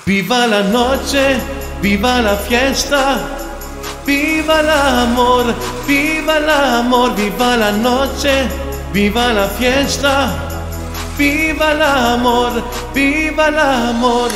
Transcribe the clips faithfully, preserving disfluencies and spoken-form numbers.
Viva la noche, viva la fiesta, viva el amor, viva el amor, viva la noche, viva la fiesta, viva el amor, viva el amor.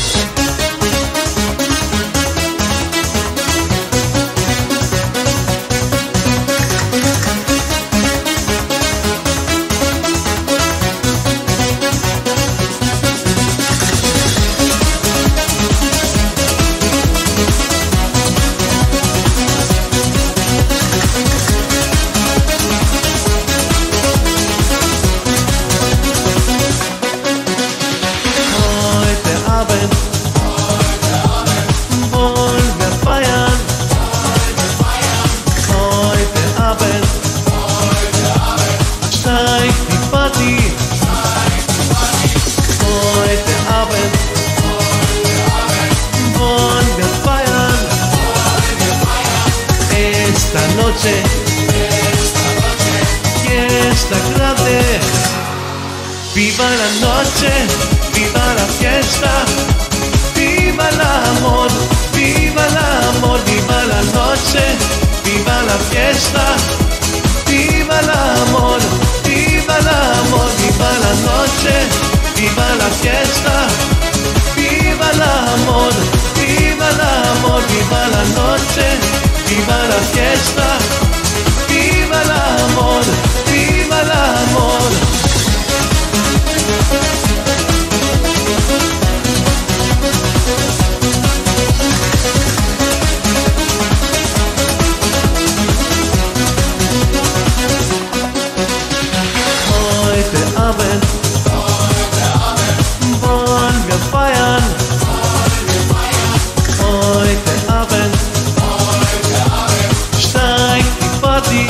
Esta noche, fiesta grande. Viva la noche, viva la fiesta, viva el amor, viva el amor, viva la noche, viva la fiesta, viva el amor, viva el amor, viva la noche, viva la fiesta, viva el amor, viva el amor, viva la noche, viva la fiesta, viva el amor, viva el amor. Hoy te amen, vuelve a fallar. Hoy te amen, steig die Party.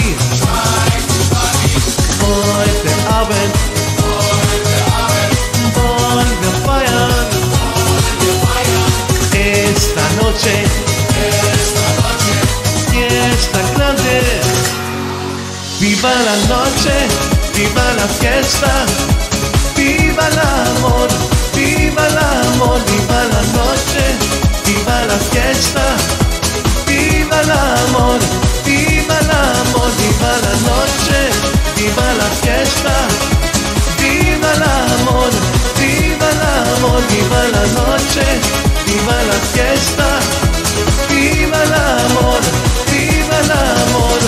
Heute Abend wollen wir feiern. Esta noche, fiesta grande. Viva la noche, viva la fiesta, viva el amor, viva el amor, viva la noche, viva la fiesta, viva el amor, viva el amor, viva la noche, viva la fiesta, viva el amor, viva el amor, viva la noche, viva la fiesta, viva el amor, viva el amor.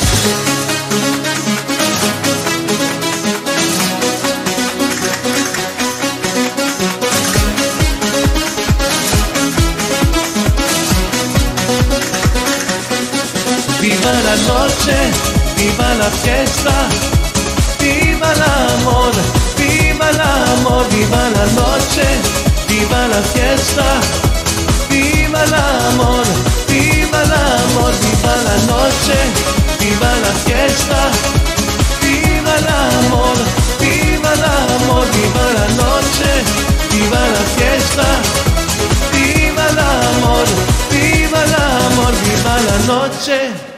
Viva la noche, viva la fiesta, viva el amor, viva el amor, viva la noche, viva la fiesta, viva el amor, viva el amor, viva la noche, viva la fiesta, viva el amor, viva el amor, viva la noche, viva la fiesta, viva el amor, viva el amor, viva la noche.